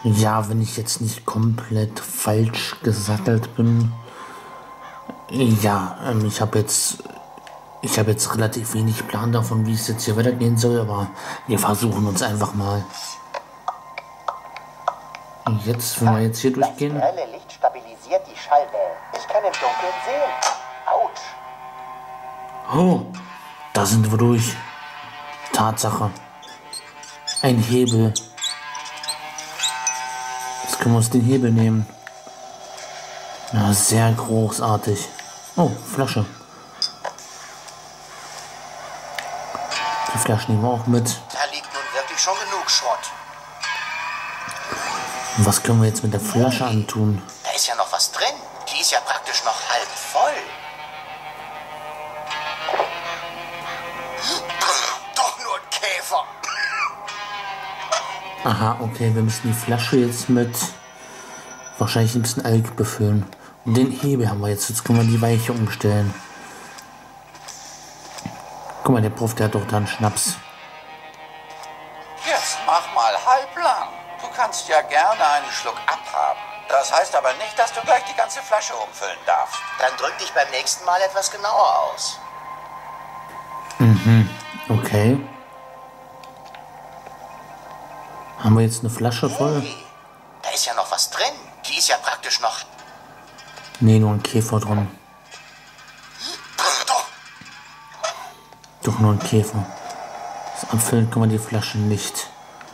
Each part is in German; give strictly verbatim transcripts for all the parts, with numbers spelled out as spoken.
Ja, wenn ich jetzt nicht komplett falsch gesattelt bin. Ja, ähm, ich habe jetzt, ich habe jetzt relativ wenig Plan davon, wie es jetzt hier weitergehen soll, aber wir versuchen uns einfach mal. Und jetzt, wenn wir jetzt hier durchgehen. Das grelle Licht stabilisiert die Schallwellen. Ich kann im Dunkeln sehen. Autsch. Oh, da sind wir durch. Tatsache. Ein Hebel. Jetzt können wir uns den Hebel nehmen. Na, sehr großartig. Oh, Flasche. Die Flasche nehmen wir auch mit. Da liegt nun wirklich schon genug Schrott. Was können wir jetzt mit der Flasche antun? Da ist ja noch was drin. Die ist ja praktisch noch halb voll. Doch nur ein Käfer. Aha, okay, wir müssen die Flasche jetzt mit wahrscheinlich ein bisschen Alk befüllen. Und den Hebel haben wir jetzt. Jetzt können wir die Weiche umstellen. Guck mal, der Prof, der hat doch da einen Schnaps. Jetzt mach mal halblang. Du kannst ja gerne einen Schluck abhaben. Das heißt aber nicht, dass du gleich die ganze Flasche umfüllen darfst. Dann drück dich beim nächsten Mal etwas genauer aus. Mhm, okay. Haben wir jetzt eine Flasche voll? Hey, da ist ja noch was drin. Die ist ja praktisch noch... Nee, nur ein Käfer drin. Doch. Doch nur ein Käfer. Das abfüllen können wir die Flasche nicht.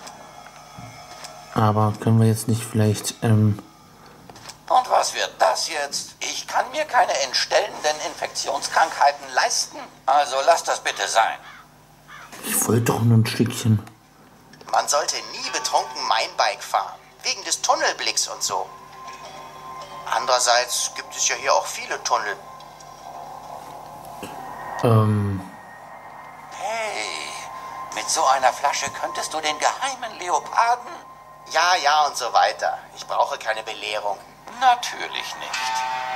Aber können wir jetzt nicht vielleicht, ähm... Und was wird das jetzt? Ich kann mir keine entstellenden Infektionskrankheiten leisten. Also lass das bitte sein. Ich wollte doch nur ein Stückchen. Man sollte nie betrunken Mainbike fahren. Wegen des Tunnelblicks und so. Andererseits gibt es ja hier auch viele Tunnel. Ähm... Hey, mit so einer Flasche könntest du den geheimen Leoparden... Ja, ja und so weiter. Ich brauche keine Belehrung. Natürlich nicht.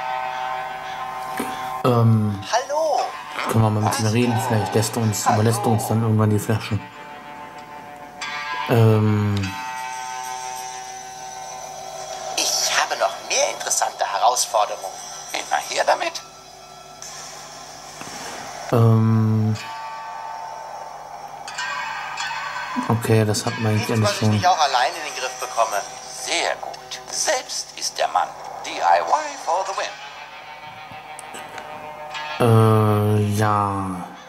Ähm... Hallo. Können wir mal mit ihm reden? Vielleicht lässt er uns, überlässt er uns dann irgendwann die Flasche. Ähm... Ich habe noch mehr interessante Herausforderungen. Immer her damit. Ähm... Okay, das hat man eigentlich Nichts, alles was ich schon. nicht auch allein in den Griff bekomme. Sehr gut. Selbst ist der Mann. D I Y for the win. Äh, ja.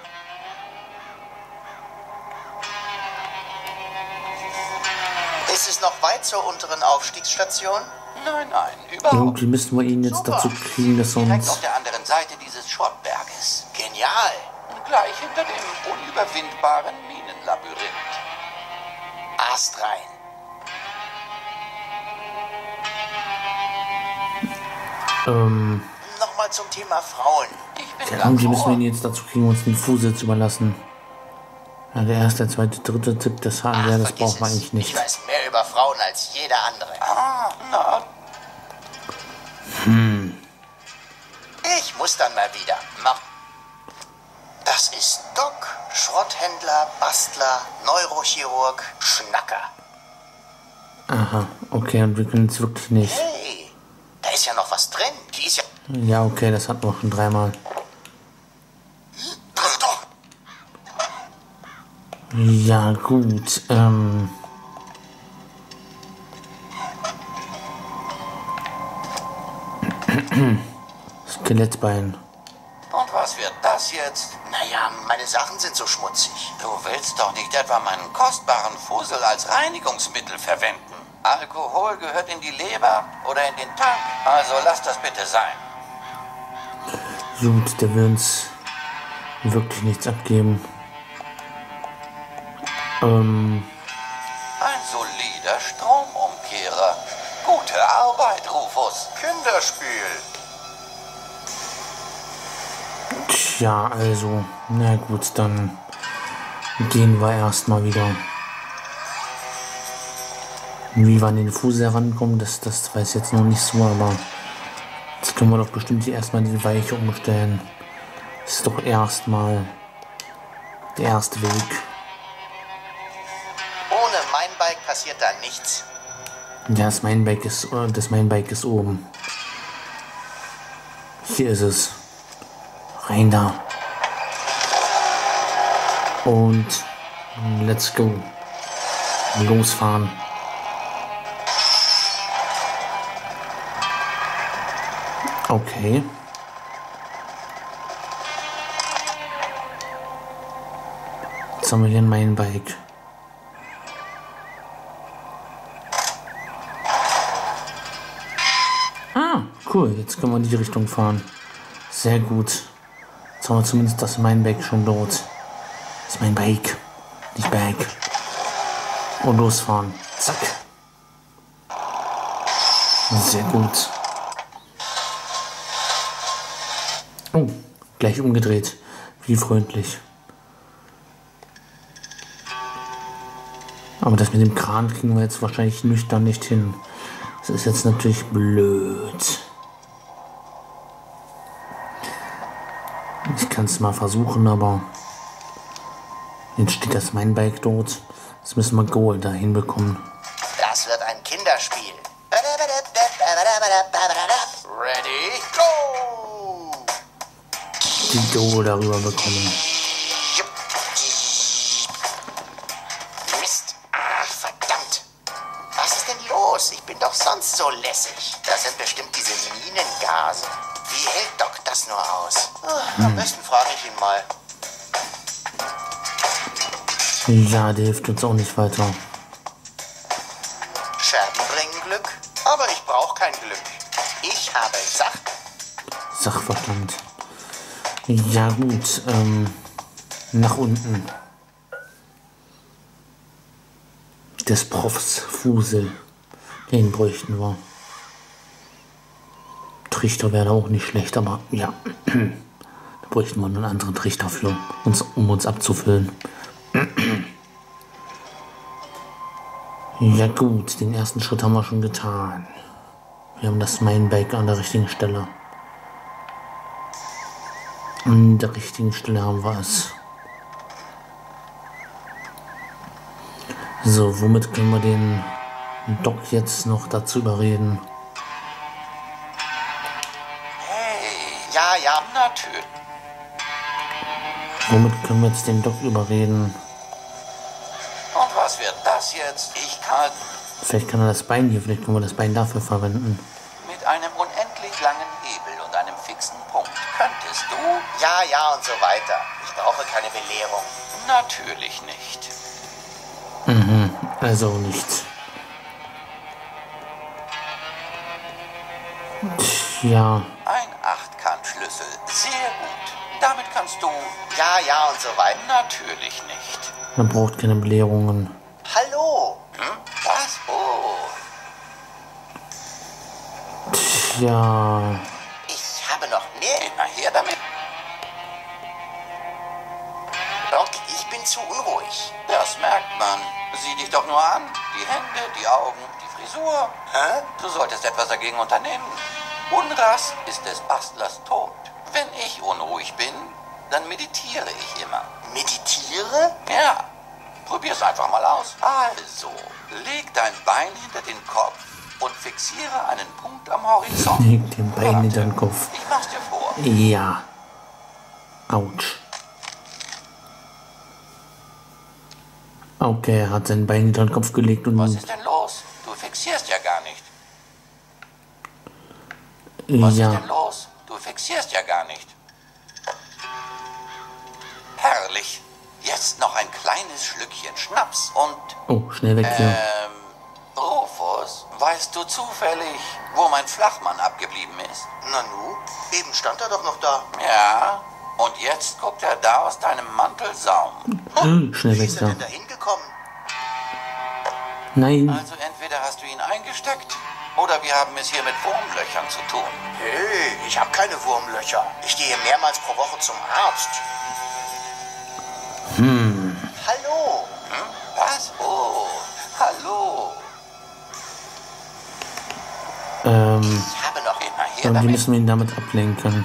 Ist es noch weit zur unteren Aufstiegsstation? Nein, nein, überhaupt. Irgendwie müssen wir ihn jetzt Super. dazu kriegen, dass er Direkt auf uns... der anderen Seite dieses Schrottberges. Genial. Gleich hinter dem unüberwindbaren Minenlabyrinth. Ast rein. Ähm... Nochmal zum Thema Frauen. Ich bin Ja, ganz irgendwie müssen wir ohr. ihn jetzt dazu kriegen, uns den Fußsitz überlassen. Ja, der erste, der zweite, dritte Tipp, das haben wir, das vergiss braucht man es. eigentlich nicht. Ich weiß mehr über Frauen als jeder andere. Ah, na, Ich muss dann mal wieder. Mach. Das ist Doc, Schrotthändler, Bastler, Neurochirurg, Schnacker. Aha, okay, und wir können es wirklich nicht. Hey, da ist ja noch was drin. Die ist ja... Ja, okay, das hatten wir schon dreimal. Doch. Ja, gut, ähm... Skelettbein. und was wird das jetzt? Naja, meine Sachen sind so schmutzig. Du willst doch nicht etwa meinen kostbaren Fussel als Reinigungsmittel verwenden. Alkohol gehört in die Leber oder in den Tank. Also lass das bitte sein. Gut, der will uns wirklich nichts abgeben. Ähm... Ein solider Stromumkehrer. Gute Arbeit, Rufus. Kinderspiel. Tja, also, na gut, dann gehen wir erstmal wieder. Wie wir an den Fuß herankommen, das, das weiß ich jetzt noch nicht so, aber jetzt können wir doch bestimmt hier erstmal die Weiche umstellen. Das ist doch erstmal der erste Weg. Ohne mein Bike passiert da nichts. Ja, das Mainbike ist, das Mainbike ist oben. Hier ist es. Rein da. Und let's go. Losfahren. Okay. Jetzt haben wir hier ein Mainbike. Ah, cool. Jetzt können wir in die Richtung fahren. Sehr gut. Jetzt haben wir zumindest das Mainbike schon dort. Das ist mein Bike. Nicht Bike. Und losfahren. Zack. Sehr gut. Oh, gleich umgedreht. Wie freundlich. Aber das mit dem Kran kriegen wir jetzt wahrscheinlich nüchtern nicht hin. Das ist jetzt natürlich blöd. Ich kann es mal versuchen, aber jetzt steht das mein Bike dort. Jetzt müssen wir Goal da hinbekommen. Das wird ein Kinderspiel. Ready, go! Die Goal darüber bekommen. Mist. Ach, verdammt. Was ist denn los? Ich bin doch sonst so lässig. Das sind bestimmt diese Minengase. Wie hält Doc das nur aus? Ach, am besten frage ich ihn mal. Ja, der hilft uns auch nicht weiter. Scherben bringen Glück, aber ich brauche kein Glück. Ich habe Sach... Sachverstand. Ja gut, ähm, nach unten. Des Profs Fusel. Den bräuchten wir. Trichter wäre auch nicht schlecht, aber ja. Da bräuchten wir einen anderen Trichter für uns, um uns abzufüllen. Ja gut, den ersten Schritt haben wir schon getan. Wir haben das Mainbike an der richtigen Stelle. An der richtigen Stelle haben wir es. So, womit können wir den Doc jetzt noch dazu überreden? Hey, Ja, ja. natürlich. Womit können wir jetzt den Doc überreden? Und was wird das jetzt? Ich kann Vielleicht kann er das Bein hier, vielleicht können wir das Bein dafür verwenden. mit einem unendlich langen Hebel und einem fixen Punkt. Könntest du? Ja, ja und so weiter. Ich brauche keine Belehrung. Natürlich nicht. Mhm, also nichts. Tja, Ein Achtkantschlüssel. Sehr gut. Damit kannst du? Ja, ja und so weiter. Natürlich nicht. man braucht keine Belehrungen. Hallo. Hm? Was? Oh. Tja, Ich habe noch mehr. Geh mal her damit. Doc, ich bin zu unruhig. Das merkt man. Sieh dich doch nur an. Die Hände, die Augen, die Frisur. Hä? Du solltest etwas dagegen unternehmen. Unrast ist des Bastlers Tod. Wenn ich unruhig bin, dann meditiere ich immer. Meditiere? Ja, probier's einfach mal aus. Also, leg dein Bein hinter den Kopf und fixiere einen Punkt am Horizont. leg den Bein hinter den Kopf. Ich mach's dir vor. Ja. Autsch. Okay, er hat sein Bein hinter den Kopf gelegt und... Was ist denn los? Du fixierst ja gar nicht. Was ist Ja, denn los? Du fixierst ja gar nicht. Herrlich. Jetzt noch ein kleines Schlückchen Schnaps und... oh, schnell weg hier. Ähm, Rufus, weißt du zufällig, wo mein Flachmann abgeblieben ist? Nanu, eben stand er doch noch da. Ja, und jetzt guckt er da aus deinem Mantelsaum. Hm, schnell Wie weg ist er da. denn da hingekommen? Nein, Also entweder hast du ihn eingesteckt oder wir haben es hier mit Wurmlöchern zu tun. Hey, ich habe keine Wurmlöcher. Ich gehe mehrmals pro Woche zum Arzt. hm, Hallo. Hm? Was? Oh, hallo. ähm, Ich habe noch... Geh mal her irgendwie damit. müssen wir ihn damit ablenken.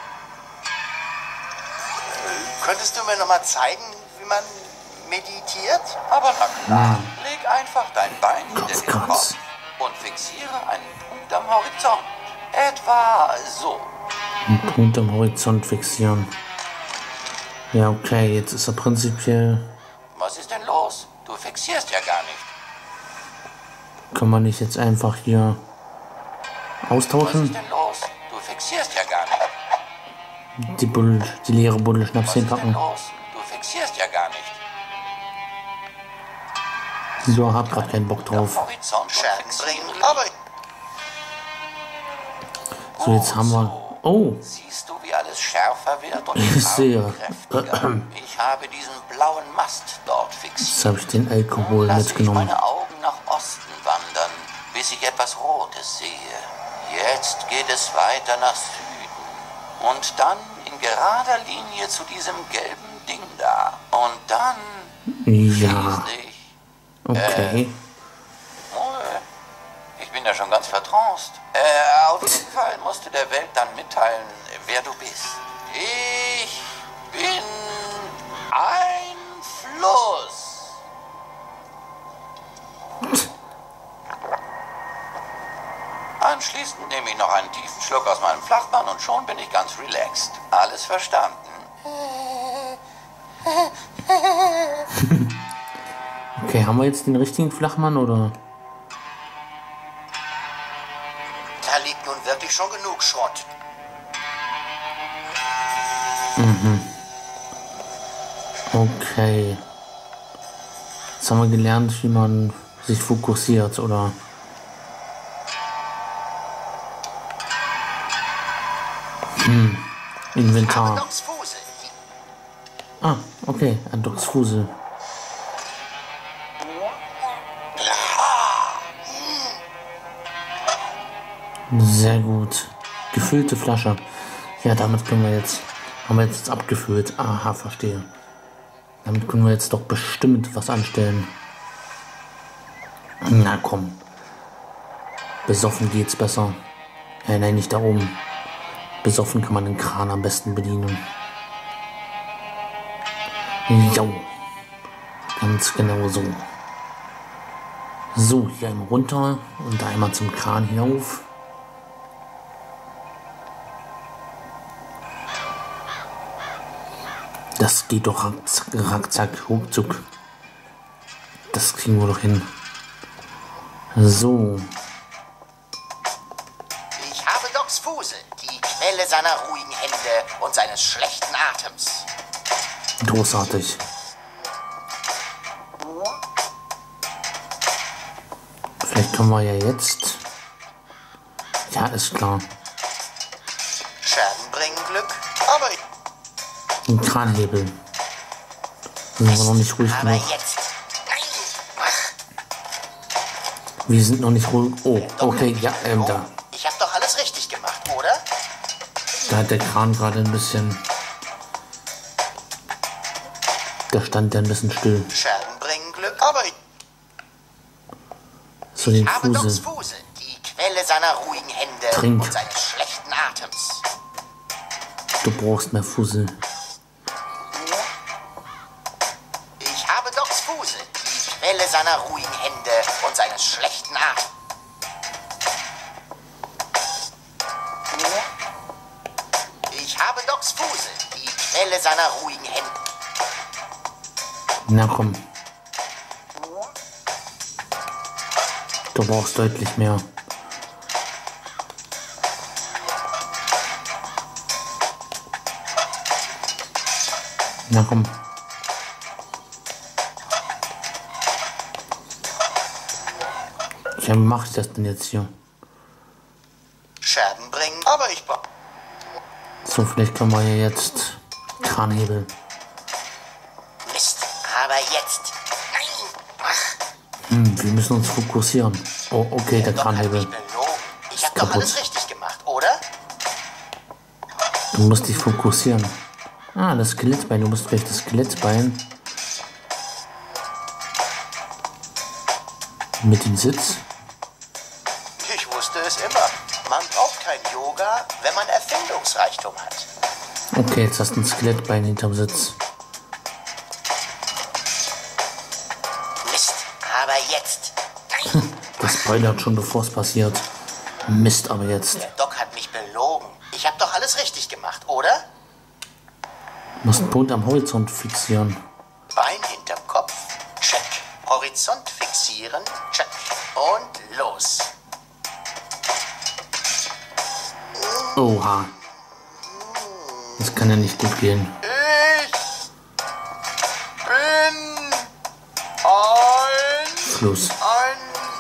Könntest du mir noch mal zeigen, wie man meditiert? Aber na klar, leg einfach dein Bein hinter den Kopfkratz. Kopf und fixiere einen Punkt am Horizont. Etwa so. Einen Punkt am Horizont fixieren. Ja, okay, jetzt ist er prinzipiell... Was ist denn los? Du fixierst ja gar nicht. Kann man nicht jetzt einfach hier Was austauschen? ist denn los? Du fixierst ja gar nicht. Die, Bull, die leere Buddel Schnaps Was ist denn hinpacken. los? Du fixierst ja gar nicht. So, hab grad keinen Bock Am drauf. Horizont und Schergen fixiere. bringen, aber So, jetzt haben wir... Oh, Siehst du, wie alles schärfer wird und Ich die sehe. Farben kräftiger? Ich habe diesen blauen Mast dort fixiert. jetzt habe ich den Alkohol Lass ich mitgenommen. meine Augen nach Osten wandern, bis ich etwas Rotes sehe. Jetzt geht es weiter nach Süden. Und dann in gerader Linie zu diesem gelben Ding da. Und dann Ja, schließlich... okay. Oh, ich bin ja schon ganz vertraust. Äh, auf jeden Fall musst du der Welt dann mitteilen, wer du bist. Ich bin ein Fluss. Anschließend nehme ich noch einen tiefen Schluck aus meinem Flachmann und schon bin ich ganz relaxed. Alles verstanden? Okay, haben wir jetzt den richtigen Flachmann oder? da liegt nun wirklich schon genug Schrott. Okay. Jetzt haben wir gelernt, wie man sich fokussiert, oder? Hm. Inventar. Docs Fusel. Die Ah, okay. Adox Fusel. Sehr gut. Gefüllte Flasche. Ja, damit können wir jetzt... Haben wir jetzt abgefüllt. Aha, verstehe. Damit können wir jetzt doch bestimmt was anstellen. Na komm. Besoffen geht's besser. Äh, nein, nicht da oben. Besoffen kann man den Kran am besten bedienen. Jo. Ganz genau so. So, hier einmal runter und einmal zum Kran hinauf. Das geht doch rackzack, rackzack, ruckzuck. Das kriegen wir doch hin. So, Ich habe Docs Fusel, die Quelle seiner ruhigen Hände und seines schlechten Atems. großartig. Vielleicht können wir ja jetzt... Ja, ist klar. Scherben bringen Glück, aber Den Kranhebel. Sind wir noch nicht ruhig aber genug. jetzt. Nein! Ach, Wir sind noch nicht ruhig. Oh, okay, ja, ähm, da. ich habe doch alles richtig gemacht, oder? Da hat der Kran gerade ein bisschen... Da stand der ein bisschen still. Scherben bringen Glück, aber ich Zu den habe Docs Fusel. Fusel, die Quelle seiner ruhigen Hände Trink. und seines schlechten Atems. Du brauchst mehr Fusel. Ich habe Docs Fusel, die Quelle seiner ruhigen Hände und seines schlechten Atems. Ich habe Docs Fusel, die Quelle seiner ruhigen Hände. Na komm. Du brauchst deutlich mehr. Na komm. Ja, wie mache ich das denn jetzt hier? Scherben bringen, aber ich brauche. So, vielleicht können wir ja jetzt Kranhebel. Mist, aber jetzt. Nein! Ach, Hm, wir müssen uns fokussieren. Oh, okay, der Doc hat mich Kranhebel. belogen. Ich habe kaputt. doch alles richtig gemacht, oder? Du musst dich fokussieren. Ah, das Skelettbein. Du musst vielleicht das Skelettbein mit dem Sitz. Ich wusste es immer. Man braucht kein Yoga, wenn man Erfindungsreichtum hat. Okay, jetzt hast du ein Skelettbein hinterm Sitz. Mist, aber jetzt. Nein! Das gespoilert, schon bevor es passiert. Mist, aber jetzt. Der Doc hat mich belogen. Ich habe doch alles richtig gemacht, oder? Musst einen Punkt am Horizont fixieren. Bein hinterm Kopf. Check. Horizont fixieren. Check. Und los. Oha. Das kann ja nicht gut gehen. Ich bin ein... Fluss. Ein...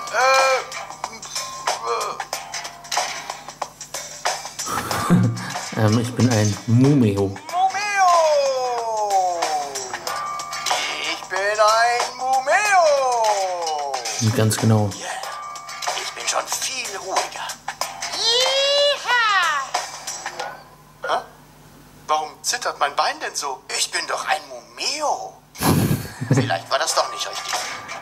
Äh... ähm, ich bin ein Mumeo. Mumeo! Ich bin ein Mumeo! Ganz genau. Yeah. Ich bin schon viel ruhiger. Hä? Warum zittert mein Bein denn so? Ich bin doch ein Mumeo. Vielleicht war das doch nicht richtig.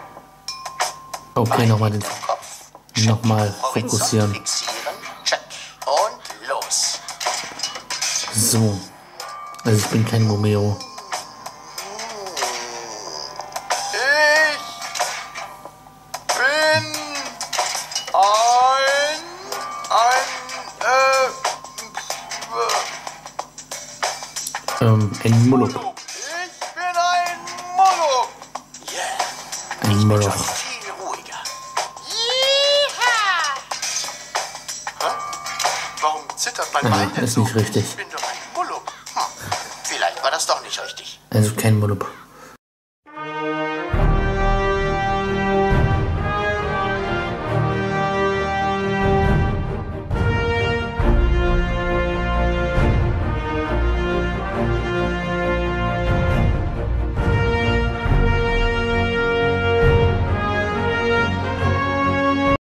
Okay, nochmal den Kopf. nochmal Horizont fokussieren. fixieren. Check. Und los. So. Also ich bin kein Mumeo. Ich bin ein... ein... äh... Ähm, ein Moloch. Ich bin ein Moloch. Yeah. Ein Moloch. Viel ruhiger. Yeeha! Hä? Warum zittert mein Ja, Bein denn ist so? nicht richtig. Ich bin doch ein Moloch. Hm. Vielleicht war das doch nicht richtig. Also kein Moloch.